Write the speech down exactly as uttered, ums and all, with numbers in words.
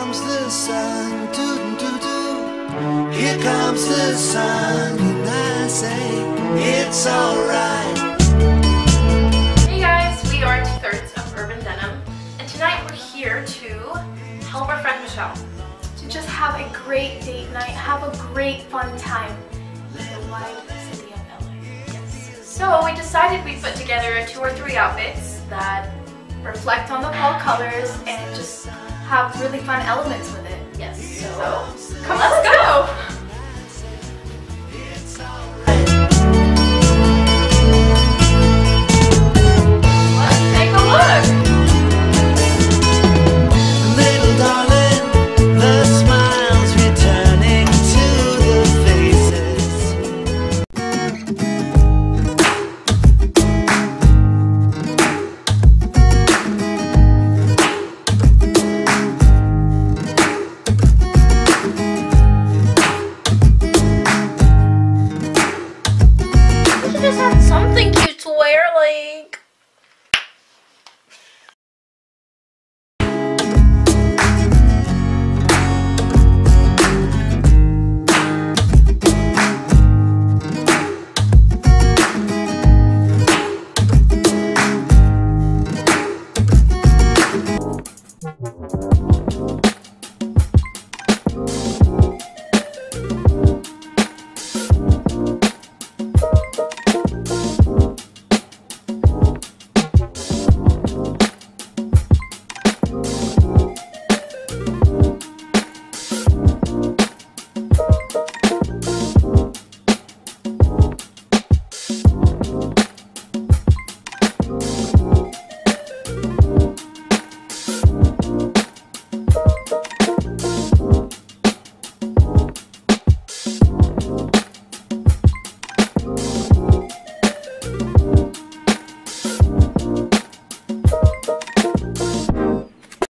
comes the sun, doo doo doo. Here comes the sun, and I say it's alright. Hey guys, we are two-thirds of Urban Denim, and tonight we're here to help our friend Michelle to just have a great date night, have a great fun time in the wide city of L A. Yes. So we decided we'd put together two or three outfits that Reflect on the fall colors and just have really fun elements with it. yes. So, So, come let's go.